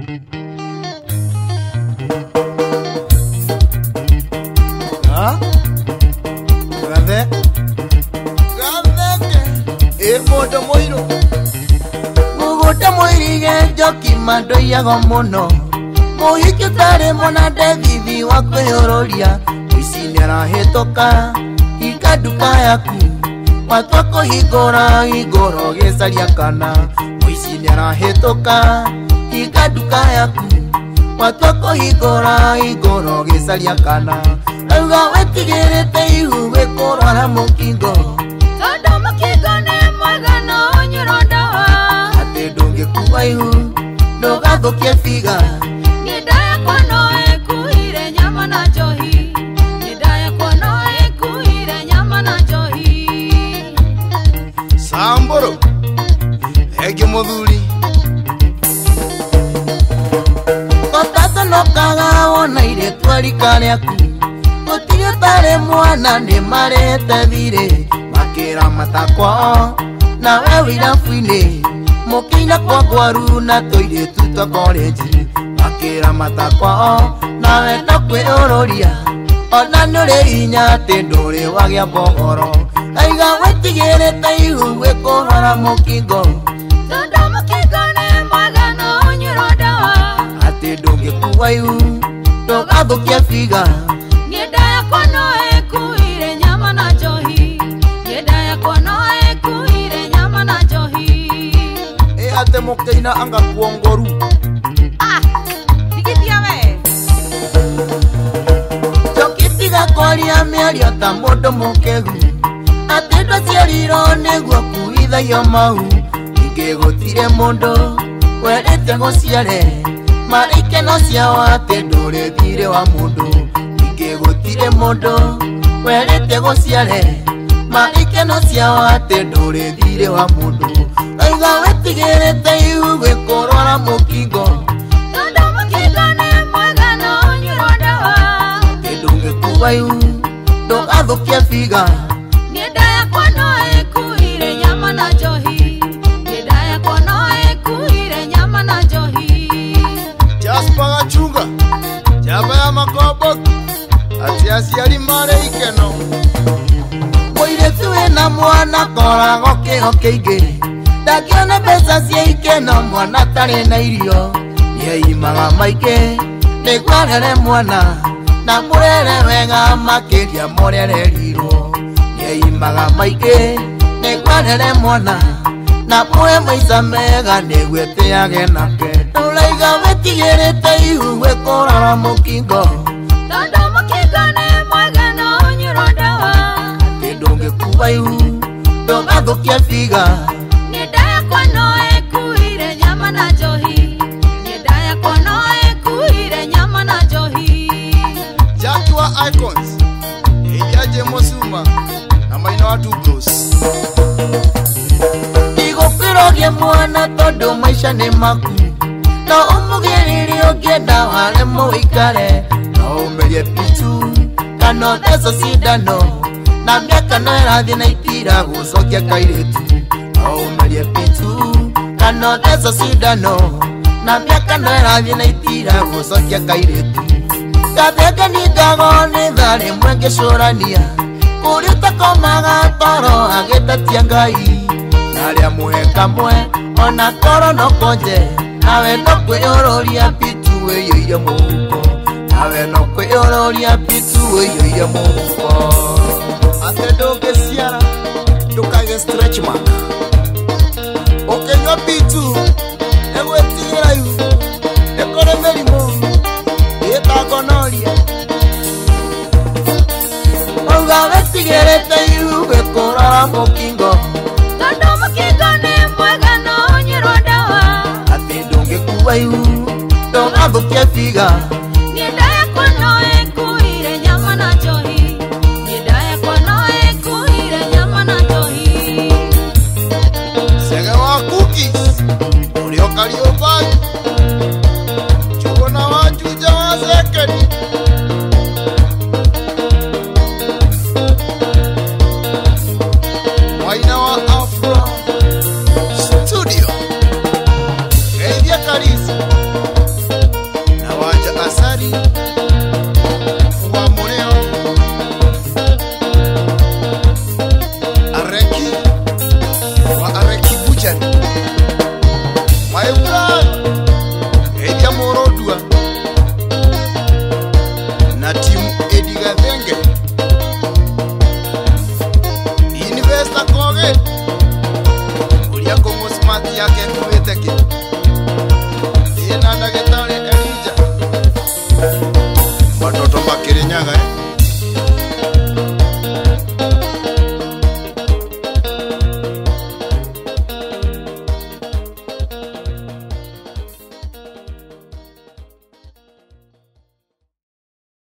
Modo moiro Muguta moirige joki mando yago mono Muhiki tare mona David wa kwehororia Isi arahetoka Ikaduka yaku Watoko higoro gesaria kana Isi arahetoka Ikaduka yaku Watoko higoro gesaria kana Auga wetigirete ihu wekorora mukingo Todo mukingo ne mwagano nyirondawa Ate donge kubaihu Doga doke figa Nidaya kwano ekuhire nyama na johi Nidaya kwano ekuhire nyama na johi Samboro Ege moduli Kotasa no kaga ona ire tuari kare aku Kotire tare mwana ne marete vire Makera matakwa na wewira fuine Mokina kwa gwaru na toire tuta college Makera matakwa na weta kwe ororia Ona nure inya tendore wagia bogoro Aiga wetigere taihu wekorora mokingo Todo mukingo ne mwagano nyirondawa Ate donge kuwaihu Doga dokia figa Nidaya kwano ekuhire nyama na johi Nidaya kwano ekuhire nyama na johi Ate mokeina anga kuongoru Tikitia we Chokitiga koria miario ta modo mokegu Ate ndo ciariro negwo kuitha yo mau Ige gotire mondo Werete gociare Marike no ciao ate ndore thire wa mondo Ige gotire mondo Werete gociare Marike no ciao ate ndore thire wa mondo Aiga wetigirete ihu wekorora mukingo Todo mukingo ne mwagano nyirondawa Ndunge kubaihu Doga dokia figa Nidaya kwano ekuhire nyama na johi Nidaya kwano ekuhire nyama na johi Jaspa gachunga Jaba ya makobo Ati asiari mare ikeno Moire tuwe na mwana kora goke hokeige Dakiona pesa cia ikeno mwana tare na irio Nieimaga maike Nigwarere mwana Na murere wega makiria morere riro Nieimaga maike Nigwarere mwana Na mue maisa mega nigweteage nake Ulaiga wetigirete ihu wekorora mukingo Todo mukingo ne mwagano nyirondawa Ndunge kubaihu Doga dokia figa Nidaya kwano ekuhire nyama na johi Nidaya kwano ekuhire nyama na johi Jackie wa Icons Ejaje Mosuma Na maina watu bros Igokiroge mwana todo maisha ni maku Na umugiriri ogenda wale muikare Na umerie pitu Kano deso sidano Na miaka no erathi na itira gucokia kairetu Na umerie pitu Kano deso sidano Na miaka no erathi na itira gucokia kairetu Gatheke ni ngago ni thari mwenge curania Kuria takomaga toro agitatia ngai Naria muhe kamwe ona koro no konje Nawe no kwiyororia pitu weyoire muhuko Nawe no kwiyororia pitu weyoire muhuko Ate doge ciara ndukage stretch mark Okenywa pitu egwetigira ihu ekore merimo Itagonoria Onga wetigirete ihu wekorora mukingo Todo mukingo ne mwagano nyirondawa Ate ndunge kubaihu Doga dokia figa